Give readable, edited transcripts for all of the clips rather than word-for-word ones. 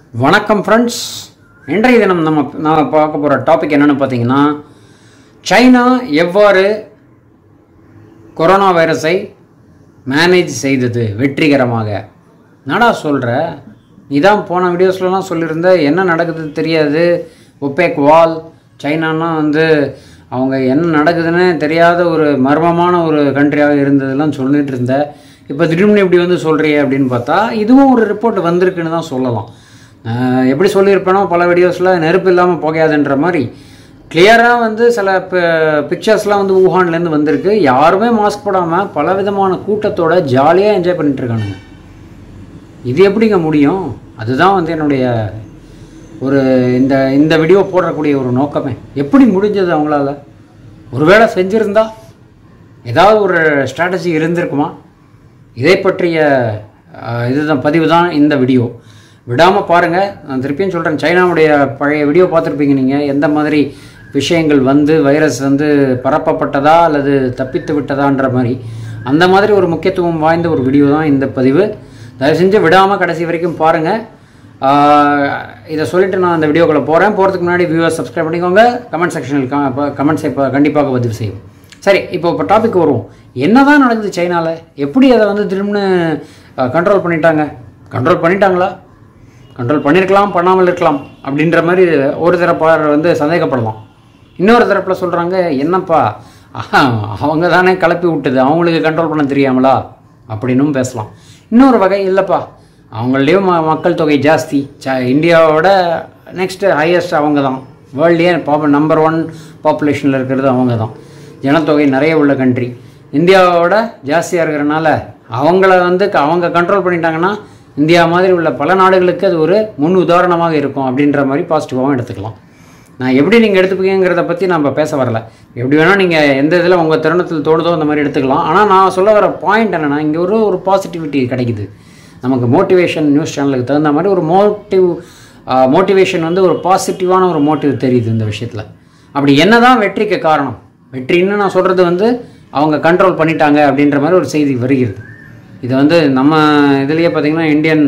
வணக்கம் ஃப்ரெண்ட்ஸ். இன்றைய தினம் நம்ம பார்க்க போகிற டாபிக் என்னென்னு பார்த்தீங்கன்னா, சைனா எவ்வாறு கொரோனா வைரஸை மேனேஜ் செய்தது வெற்றிகரமாக. நடா சொல்கிற இதான் போன வீடியோஸ்லாம் சொல்லியிருந்த, என்ன நடக்குது தெரியாது, ஒப்பேக் வால், சைனானா அவங்க என்ன நடக்குதுன்னு தெரியாத ஒரு மர்மமான ஒரு கண்ட்ரியாக இருந்ததெல்லாம் சொல்லிட்டு இருந்தேன். இப்போ திடீர்னு இப்படி சொல்கிறியே அப்படின்னு பார்த்தா, இதுவும் ஒரு ரிப்போர்ட் வந்திருக்குன்னு தான் சொல்லலாம். எப்படி சொல்லியிருப்பேனோ பல வீடியோஸில், நெருப்பு இல்லாமல் போகாதுன்ற மாதிரி கிளியராக சில பிக்சர்ஸ்லாம் ஊஹான்லேருந்து வந்திருக்கு. யாருமே மாஸ்க் போடாமல் பலவிதமான கூட்டத்தோட ஜாலியாக என்ஜாய் பண்ணிட்டுருக்கானுங்க. இது எப்படிங்க முடியும்? அதுதான் என்னுடைய ஒரு இந்த வீடியோ போடக்கூடிய ஒரு நோக்கமே. எப்படி முடிஞ்சது அவங்களால? ஒருவேளை செஞ்சுருந்தா ஏதாவது ஒரு ஸ்ட்ராட்டஜி இருந்திருக்குமா? இதை பற்றிய பதிவு தான் இந்த வீடியோ. விடாமல் பாருங்கள். நான் திருப்பியும் சொல்கிறேன், சைனாவுடைய பழைய வீடியோ பார்த்துருப்பீங்க நீங்கள். எந்த மாதிரி விஷயங்கள் வைரஸ் பரப்பப்பட்டதா அல்லது தப்பித்து விட்டதான்ற மாதிரி, அந்த மாதிரி ஒரு முக்கியத்துவம் வாய்ந்த ஒரு வீடியோ தான் இந்த பதிவு. தயவு செஞ்சு விடாமல் கடைசி வரைக்கும் பாருங்கள். இதை சொல்லிவிட்டு நான் இந்த வீடியோக்குள்ளே போகிறதுக்கு முன்னாடி வியூவர்ஸ் சப்ஸ்கிரைப் பண்ணிக்கோங்க. கமெண்ட் செக்ஷனில் கமெண்ட்ஸை இப்போ கண்டிப்பாக பதிவு செய்யும். சரி, இப்போ டாபிக் வருவோம். என்ன தான் நடக்குது சைனாவில்? எப்படி அதை திரும்ப கண்ட்ரோல் பண்ணிட்டாங்களா? கண்ட்ரோல் பண்ணியிருக்கலாம், பண்ணாமல் இருக்கலாம் அப்படின்ற மாதிரி ஒரு தரப்பார் சந்தேகப்படலாம். இன்னொரு தரப்பில் சொல்கிறாங்க, என்னப்பா அவங்க தானே கிளப்பி விட்டது, அவங்களுக்கு கண்ட்ரோல் பண்ண தெரியாமலா அப்படின்னும் பேசலாம். இன்னொரு வகை, இல்லைப்பா அவங்கள்டையும் மக்கள் தொகை ஜாஸ்தி, இந்தியாவோட நெக்ஸ்ட்டு ஹையஸ்ட் அவங்க தான், வேர்ல்ட்லேயே நம்பர் 1 பாப்புலேஷனில் இருக்கிறது அவங்க தான். ஜனத்தொகை நிறைய உள்ள கண்ட்ரி, இந்தியாவோட ஜாஸ்தியாக இருக்கிறனால அவங்கள அவங்க கண்ட்ரோல் பண்ணிட்டாங்கன்னா இந்தியா மாதிரி உள்ள பல நாடுகளுக்கு அது ஒரு முன் உதாரணமாக இருக்கும் அப்படின்ற மாதிரி பாசிட்டிவாகவும் எடுத்துக்கலாம். நான் எப்படி நீங்கள் எடுத்துப்பீங்கிறத பற்றி நம்ம பேச வரல. எப்படி வேணால் நீங்கள் எந்த இதில் உங்கள் தருணத்தில் தோணுதோ அந்த மாதிரி எடுத்துக்கலாம். ஆனால் நான் சொல்ல வர பாயிண்ட் என்னென்னா, இங்கே ஒரு பாசிட்டிவிட்டி கிடைக்குது நமக்கு. மோட்டிவேஷன் நியூஸ் சேனலுக்கு தகுந்த மாதிரி ஒரு மோட்டிவேஷன் ஒரு பாசிட்டிவான ஒரு மோட்டிவ் தெரியுது இந்த விஷயத்தில். அப்படி என்ன தான் வெற்றிக்கு காரணம்? வெற்றின்னு நான் சொல்கிறது அவங்க கண்ட்ரோல் பண்ணிட்டாங்க அப்படின்ற மாதிரி ஒரு செய்தி வருகிறது. இது நம்ம இதுலேயே பார்த்திங்கன்னா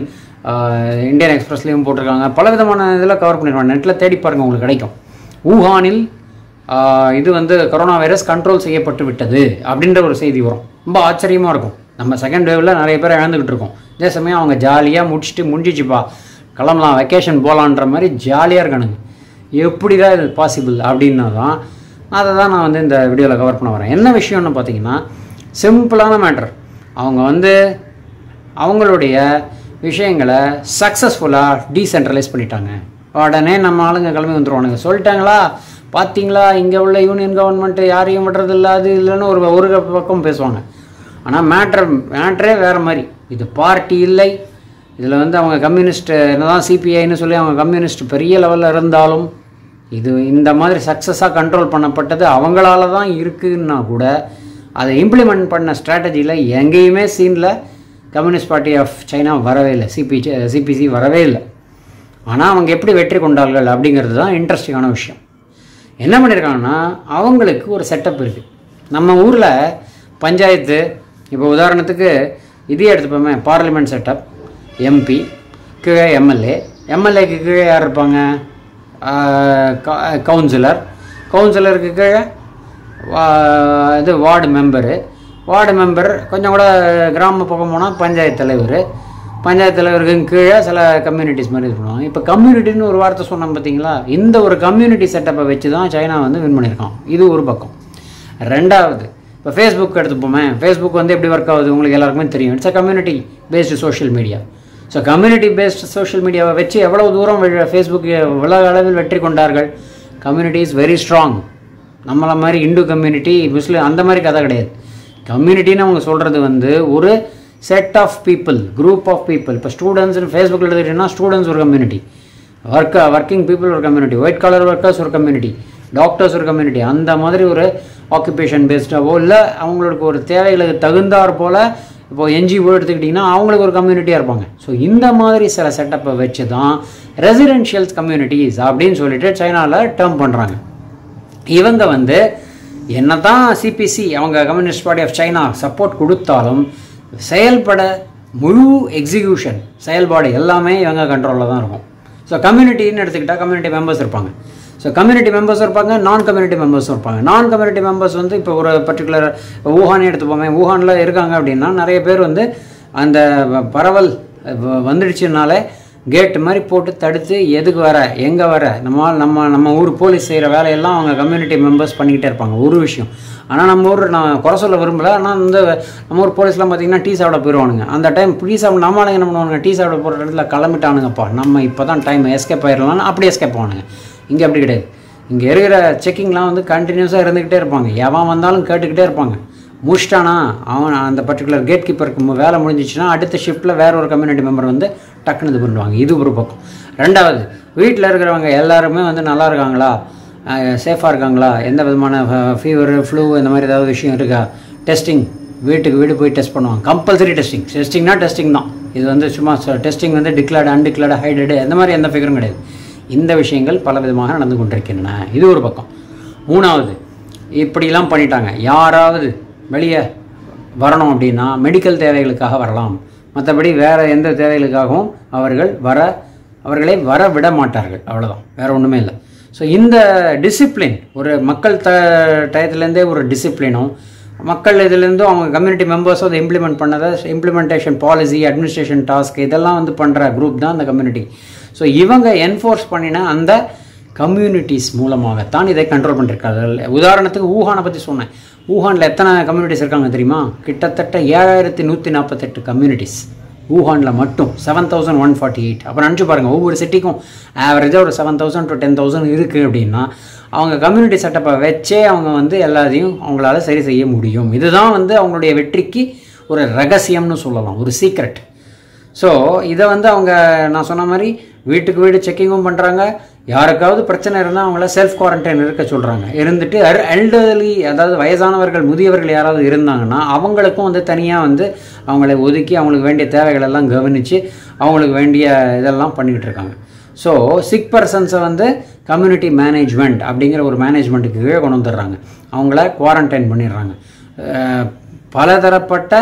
இந்தியன் எக்ஸ்பிரஸ்லேயும் போட்டிருக்காங்க. பல விதமான இதில் கவர் பண்ணிடுவாங்க. நெட்டில் தேடி பாருங்கள், உங்களுக்கு கிடைக்கும். ஊஹானில் இது கொரோனா வைரஸ் கண்ட்ரோல் செய்யப்பட்டு விட்டது அப்படின்ற ஒரு செய்தி வரும். ரொம்ப ஆச்சரியமாக இருக்கும். நம்ம செகண்ட் வேவில் நிறைய பேர் இழந்துக்கிட்டு இருக்கோம். இதே சமயம் அவங்க ஜாலியாக முடிஞ்சிச்சுப்பா, கிளம்பலாம், வெக்கேஷன் போகலான்ற மாதிரி ஜாலியாக இருக்கானுங்க. எப்படி தான் இது பாசிபிள் அப்படின்னா தான் அதை தான் நான் இந்த வீடியோவில் கவர் பண்ண வரேன். என்ன விஷயம்னு பார்த்தீங்கன்னா, சிம்பிளான மேட்டர். அவங்க அவங்களுடைய விஷயங்களை சக்ஸஸ்ஃபுல்லாக டீசென்ட்ரலைஸ் பண்ணிட்டாங்க. உடனே நம்ம ஆளுங்க கிளம்பி வந்துடுவானுங்க. சொல்லிட்டாங்களா, பார்த்தீங்களா இங்கே உள்ள யூனியன் கவர்மெண்ட்டு யாரையும் விடுறதில்ல, அது இல்லைன்னு ஒரு பக்கம் பேசுவாங்க. ஆனால் மேட்ரே வேறு மாதிரி. இது பார்ட்டி இல்லை. இதில் அவங்க கம்யூனிஸ்ட் என்னதான் சிபிஐன்னு சொல்லி அவங்க கம்யூனிஸ்ட் பெரிய லெவலில் இருந்தாலும், இது இந்த மாதிரி சக்ஸஸாக கண்ட்ரோல் பண்ணப்பட்டது அவங்களால தான் இருக்குன்னா கூட, அதை இம்ப்ளிமெண்ட் பண்ண ஸ்ட்ராட்டஜியில் எங்கேயுமே சீனில் கம்யூனிஸ்ட் பார்ட்டி ஆஃப் சைனா வரவே இல்லை, சிபிசி வரவே இல்லை. ஆனால் அவங்க எப்படி வெற்றி கொண்டார்கள் அப்படிங்கிறது தான் இன்ட்ரெஸ்டிங்கான விஷயம். என்ன பண்ணியிருக்காங்கன்னா, அவங்களுக்கு ஒரு செட்டப் இருக்குது. நம்ம ஊரில் பஞ்சாயத்து, இப்போ உதாரணத்துக்கு இதே எடுத்துப்போமே, பார்லிமெண்ட் செட்டப், எம்பி கீழே எம்எல்ஏக்கு கீழே யார் இருப்பாங்க? கவுன்சிலருக்கு கீழே வார்டு மெம்பர், கொஞ்சம் கூட கிராம பக்கம் போனால் பஞ்சாயத்து தலைவருக்கு கீழே சில கம்யூனிட்டிஸ் மாதிரி பண்ணுவாங்க. இப்போ கம்யூனிட்டின்னு ஒரு வார்த்தை சொன்னோம் பார்த்தீங்களா, இந்த ஒரு கம்யூனிட்டி செட்டப்பை வச்சு தான் சைனா வின் பண்ணியிருக்கான். இது ஒரு பக்கம். ரெண்டாவது, இப்போ ஃபேஸ்புக் எடுத்துப்போமே. ஃபேஸ்புக் எப்படி ஒர்க் ஆகுது உங்களுக்கு எல்லாருக்குமே தெரியும். It's a community based social media. So community based social மீடியாவை வச்சு எவ்வளோ தூரம் ஃபேஸ்புக் உலக அளவில் வெற்றி கொண்டார்கள். Community is very strong. நம்மளை மாதிரி இந்து கம்யூனிட்டி, முஸ்லீம் அந்த மாதிரி கதை கிடையாது. கம்யூனிட்டின்னு அவங்க சொல்கிறது ஒரு set of people, group of people. இப்போ ஸ்டூடெண்ட்ஸ்னு ஃபேஸ்புக்கில் எடுத்துக்கிட்டிங்கன்னா, ஸ்டூடெண்ட்ஸ் ஒரு கம்யூனிட்டி, ஒர்க்கிங் பீப்புள் ஒரு கம்யூனிட்டி, ஒயிட் காலர் ஒர்க்கர்ஸ் ஒரு கம்யூனிட்டி, டாக்டர்ஸ் ஒரு கம்யூனிட்டி. அந்த மாதிரி ஒரு ஆக்குபேஷன் பேஸ்டாவோ இல்லை அவங்களுக்கு ஒரு தேவைகளுக்கு தகுந்தாற் போல், இப்போது என்ஜிஓ எடுத்துக்கிட்டிங்கன்னா அவங்களுக்கு ஒரு கம்யூனிட்டியாக இருப்பாங்க. ஸோ இந்த மாதிரி சில செட்டப்பை வச்சு தான் ரெசிடென்ஷியல்ஸ் கம்யூனிட்டிஸ் அப்படின்னு சொல்லிட்டு சைனாவில் டேர்ம் பண்ணுறாங்க. இவங்க என்ன தான் சிபிசி, அவங்க communist party of China support கொடுத்தாலும், செயல்பட முழு எக்ஸிக்யூஷன் செயல்பாடு எல்லாமே இவங்க கண்ட்ரோலில் தான் இருக்கும். ஸோ கம்யூனிட்டின்னு எடுத்துக்கிட்டால் கம்யூனிட்டி மெம்பர்ஸ் இருப்பாங்க. ஸோ கம்யூனிட்டி மெம்பர்ஸ் இருப்பாங்க, நான் கம்யூனிட்டி மெம்பர்ஸும் இருப்பாங்க. நான் கம்யூனிட்டி மெம்பர்ஸ் வந்து இப்போ ஒரு பர்டிகுலர் ஊஹானே எடுத்துப்போமே, ஊஹானில் இருக்காங்க அப்படின்னா நிறைய பேர் வந்து அந்த பரவல் வந்துடுச்சுனாலே கேட்டு மாதிரி போட்டு தடுத்து எதுக்கு வர எங்கே வர நம்ம ஊர் போலீஸ் செய்கிற வேலையெல்லாம் அவங்க கம்யூனிட்டி மெம்பர்ஸ் பண்ணிக்கிட்டே இருப்பாங்க. ஒரு விஷயம். ஆனால் நம்ம ஊர் நான் குறை சொல்ல விரும்பலை. ஆனால் இந்த நம்ம ஊர் போலீஸ்லாம் பார்த்திங்கன்னா டீ சாப்பிட போயிடுவானுங்க. அந்த டைம் டீ சாப்பிட நம்மளால என்ன பண்ணுவானுங்க, டீ சாப்பிட போகிற இடத்துல கிளம்பிட்டானுங்கப்பா, நம்ம இப்போ தான் டைம் எஸ்கேப் ஆயிடலாம்னு அப்படி எஸ்கேப் ஆவானுங்க. இங்கே அப்படி கிடையாது. இங்கே இருக்கிற செக்கிங்லாம் வந்து கண்டினியூஸாக இருந்துக்கிட்டே இருப்பாங்க. எவன் வந்தாலும் கேட்டுக்கிட்டே இருப்பாங்க. முடிச்சிட்டானா அவன் அந்த பர்டிகுலர் கேட் கீப்பருக்கு வேலை முடிஞ்சிச்சுன்னா அடுத்த ஷிஃப்ட்டில் வேற ஒரு கம்யூனிட்டி மெம்பர் வந்து டக்குன்னு இது பண்ணுவாங்க. இது ஒரு பக்கம். ரெண்டாவது, வீட்டில் இருக்கிறவங்க எல்லாருமே வந்து நல்லா இருக்காங்களா, சேஃபாக இருக்காங்களா, எந்த விதமான ஃபீவர் ஃப்ளூ இந்த மாதிரி ஏதாவது விஷயம் இருக்கா, டெஸ்டிங் வீட்டுக்கு வீடு போய் டெஸ்ட் பண்ணுவாங்க. கம்பல்சரி டெஸ்டிங்னா டெஸ்டிங் தான். இது வந்து சும்மா டெஸ்டிங் வந்து டிக்ளேர்டு அன்டிக்ளேர்டு ஹைடடு அந்த மாதிரி எந்த ஃபிகரும் கிடையாது. இந்த விஷயங்கள் பல விதமாக நடந்து கொண்டிருக்கின்றன. இது ஒரு பக்கம். மூணாவது, இப்படிலாம் பண்ணிட்டாங்க. யாராவது வெளியே வரணும் அப்படின்னா மெடிக்கல் தேவைகளுக்காக வரலாம், மற்றபடி வேறு எந்த தேவைகளுக்காகவும் அவர்களை வர விட மாட்டார்கள். அவ்வளோதான், வேறு ஒன்றுமே இல்லை. ஸோ இந்த டிசிப்ளின் ஒரு மக்கள் டயத்துலேருந்தே ஒரு டிசிப்ளினும் மக்கள் இதுலேருந்தும் அவங்க கம்யூனிட்டி மெம்பர்ஸும் அதை இம்ப்ளிமெண்டேஷன் பாலிசி அட்மினிஸ்ட்ரேஷன் டாஸ்க் இதெல்லாம் வந்து பண்ணுற குரூப் தான் அந்த கம்யூனிட்டி. ஸோ இவங்க என்ஃபோர்ஸ் பண்ணின அந்த கம்யூனிட்டிஸ் மூலமாகத்தான் இதை கண்ட்ரோல் பண்ணியிருக்கார்கள். உதாரணத்துக்கு ஊஹானை பற்றி சொன்னேன். ஊஹானில் எத்தனை கம்யூனிட்டிஸ் இருக்காங்க தெரியுமா? கிட்டத்தட்ட 7148 கம்யூனிட்டிஸ் ஊஹானில் மட்டும். 7148. அப்புறம் நினச்சி பாருங்கள், ஒவ்வொரு சிட்டிக்கும் ஆவரேஜாக ஒரு 7000 to 10,000 இருக்குது அப்படின்னா அவங்க கம்யூனிட்டி செட்டப்பை வச்சே அவங்க வந்து எல்லாத்தையும் அவங்களால சரி செய்ய முடியும். இதுதான் வந்து அவங்களுடைய வெற்றிக்கு ஒரு ரகசியம்னு சொல்லலாம், ஒரு சீக்ரெட். ஸோ இதை வந்து அவங்க நான் சொன்ன மாதிரி வீட்டுக்கு வீடு செக்கிங்கும் பண்ணுறாங்க. யாருக்காவது பிரச்சனை இருந்தால் அவங்கள செல்ஃப் குவாரண்டைன் இருக்க சொல்கிறாங்க. இருந்துட்டு எல்டர்லி அதாவது வயசானவர்கள் முதியவர்கள் யாராவது இருந்தாங்கன்னா அவங்களுக்கும் வந்து தனியாக வந்து அவங்கள ஒதுக்கி அவங்களுக்கு வேண்டிய தேவைகள் எல்லாம் கவனித்து அவங்களுக்கு வேண்டிய இதெல்லாம் பண்ணிக்கிட்டு இருக்காங்க. ஸோ சிக் பர்சன்ஸை வந்து கம்யூனிட்டி மேனேஜ்மெண்ட் அப்படிங்கிற ஒரு மேனேஜ்மெண்ட்டுக்கு கீழே கொண்டு வந்துடுறாங்க. அவங்கள குவாரண்டைன் பண்ணிடுறாங்க. பலதரப்பட்ட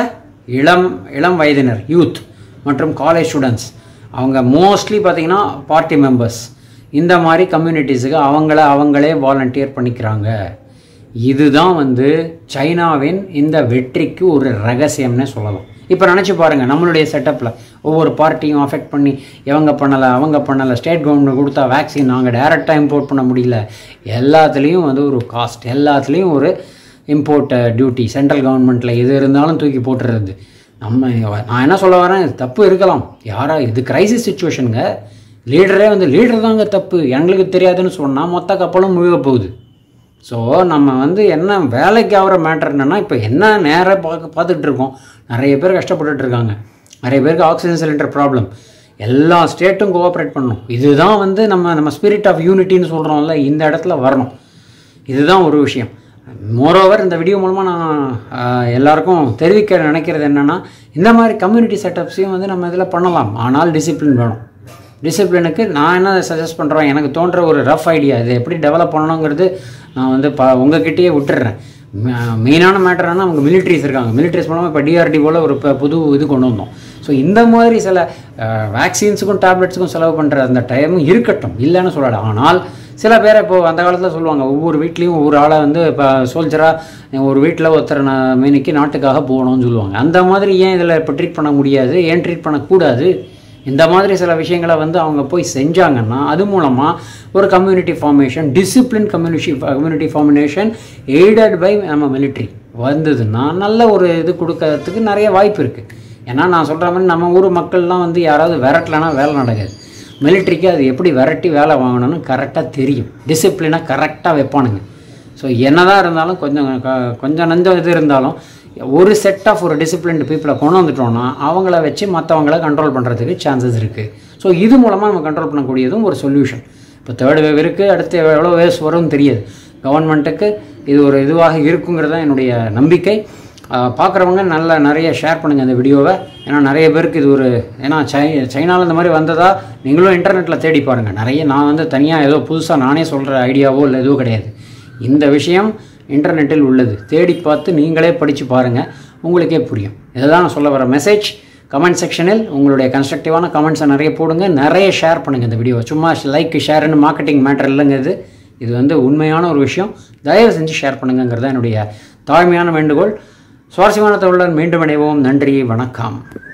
இளம் வயதினர் யூத் மற்றும் காலேஜ் ஸ்டூடெண்ட்ஸ் அவங்க மோஸ்ட்லி பார்த்திங்கன்னா பார்ட்டி மெம்பர்ஸ் இந்த மாதிரி கம்யூனிட்டிஸுக்கு அவங்களே வாலண்டியர் பண்ணிக்கிறாங்க. இதுதான் வந்து சைனாவின் இந்த வெற்றிக்கு ஒரு ரகசியம்னே சொல்லலாம். இப்போ நினச்சி பாருங்கள், நம்மளுடைய செட்டப்பில் ஒவ்வொரு பார்ட்டியும் அஃபெக்ட் பண்ணி இவங்க பண்ணலை அவங்க பண்ணலை, ஸ்டேட் கவர்மெண்ட் கொடுத்தா வேக்சின் நாங்கள் டைரெக்டாக இம்போர்ட் பண்ண முடியல, எல்லாத்துலேயும் வந்து ஒரு காஸ்ட், எல்லாத்துலேயும் ஒரு இம்போர்ட் டியூட்டி சென்ட்ரல் கவர்மெண்ட்டில் எது இருந்தாலும் தூக்கி போட்டுறது. நான் என்ன சொல்ல வரேன், தப்பு இருக்கலாம். இது கிரைசிஸ் சுச்சுவேஷனுங்க. லீடர் தாங்க தப்பு, எங்களுக்கு தெரியாதுன்னு சொன்னால் மொத்த கப்பலும் முழுக போகுது. ஸோ நம்ம வந்து என்ன வேலைக்கு ஆகிற மேட்டர் என்னென்னா, இப்போ என்ன நேராக பார்த்துட்டு இருக்கோம், நிறைய பேர் கஷ்டப்பட்டுட்டு இருக்காங்க, நிறைய பேருக்கு ஆக்சிஜன் சிலிண்டர் ப்ராப்ளம். எல்லா ஸ்டேட்டும் கோஆப்ரேட் பண்ணணும். இதுதான் வந்து நம்ம ஸ்பிரிட் ஆஃப் யூனிட்டின்னு சொல்கிறோம்ல, இந்த இடத்துல வரணும். இதுதான் ஒரு விஷயம். மோரோவர் இந்த வீடியோ மூலமாக நான் எல்லாருக்கும் தெரிவிக்க நினைக்கிறது என்னென்னா, இந்த மாதிரி கம்யூனிட்டி செட்டப்ஸையும் வந்து நம்ம இதில் பண்ணலாம். ஆனால் டிசிப்ளின் வேணும். டிசிப்ளினுக்கு நான் என்ன சஜஸ்ட் பண்ணுறேன், எனக்கு தோன்ற ஒரு ரஃப் ஐடியா, இது எப்படி டெவலப் பண்ணணுங்கிறது நான் வந்து உங்ககிட்டயே விட்டுடுறேன். மெயினான மேட்டர் ஆனால் அவங்க மிலிட்ரிஸ் இருக்காங்க. மிலிட்ரிஸ் மூலமாக இப்போ டிஆர்டிஓவில் ஒரு புது இது கொண்டு வந்தோம். ஸோ இந்த மாதிரி சில வேக்சின்ஸுக்கும் டேப்லெட்ஸுக்கும் செலவு பண்ணுற அந்த டைமும் இருக்கட்டும், இல்லைன்னு சொல்லலை. ஆனால் சில பேரை இப்போது அந்த காலத்தில் சொல்லுவாங்க, ஒவ்வொரு வீட்லேயும் ஒவ்வொரு ஆளை வந்து இப்போ சோல்ஜராக ஒரு வீட்டில் ஒருத்தர் மேனிக்கு நாட்டுக்காக போகணும்னு சொல்லுவாங்க. அந்த மாதிரி ஏன் இதில் இப்போ ட்ரீட் பண்ண முடியாது, ஏன் ட்ரீட் பண்ணக்கூடாது? இந்த மாதிரி சில விஷயங்களை வந்து அவங்க போய் செஞ்சாங்கன்னா அது மூலமாக ஒரு community formation, discipline community formation aided by நம்ம மிலிட்ரி வந்ததுன்னா நல்ல ஒரு இது கொடுக்கறதுக்கு நிறைய வாய்ப்பு இருக்குது. ஏன்னா நான் சொல்கிற மாதிரி நம்ம ஊர் மக்கள்லாம் வந்து யாராவது விரட்டலைன்னா வேலை நடக்காது. மிலிட்ரிக்கு அது எப்படி விரட்டி வேலை வாங்கணும்னு கரெக்டாக தெரியும். டிசிப்ளினாக கரெக்டாக வைப்பானுங்க. ஸோ என்னதான் இருந்தாலும் கொஞ்சம் நஞ்சம் இது இருந்தாலும் ஒரு செட் ஆஃப் ஒரு டிசிப்ளின்டு பீப்புளை கொண்டு வந்துட்டோம்னா அவங்கள வச்சு மற்றவங்கள கண்ட்ரோல் பண்ணுறதுக்கு சான்சஸ் இருக்குது. ஸோ இது மூலமாக நம்ம கண்ட்ரோல் பண்ணக்கூடியதும் ஒரு சொல்யூஷன். இப்போ தேர்ட் வேவ் இருக்குது, அடுத்து எவ்வளோ வேவ்ஸ் வரும்னு தெரியாது. கவர்மெண்ட்டுக்கு இது ஒரு இதுவாக இருக்குங்கிறது தான் என்னுடைய நம்பிக்கை. பார்க்குறவங்க நிறைய ஷேர் பண்ணுங்கள் இந்த வீடியோவை. ஏன்னா நிறைய பேருக்கு இது ஒரு சைனாவில் இந்த மாதிரி வந்ததா நீங்களும் இன்டர்நெட்டில் தேடி பாருங்கள். நான் வந்து தனியாக ஏதோ புதுசாக நானே சொல்கிற ஐடியாவோ இல்லை எதுவும் கிடையாது. இந்த விஷயம் இன்டர்நெட்டில் உள்ளது. தேடி பார்த்து நீங்களே படித்து பாருங்கள், உங்களுக்கே புரியும். இதை தான் நான் சொல்ல வர மெசேஜ். கமெண்ட் செக்ஷனில் உங்களுடைய கன்ஸ்ட்ரக்டிவான கமெண்ட்ஸை நிறைய போடுங்க, நிறைய ஷேர் பண்ணுங்கள் இந்த வீடியோ. சும்மா லைக் ஷேர்னு மார்க்கெட்டிங் மேட்டர் இல்லைங்கிறது, இது வந்து உண்மையான ஒரு விஷயம். தயவு செஞ்சு ஷேர் பண்ணுங்கிறது தான் என்னுடைய தாழ்மையான வேண்டுகோள். சுவாரஸ்யமான தகவலுடன் மீண்டும் இணைவோம். நன்றி, வணக்கம்.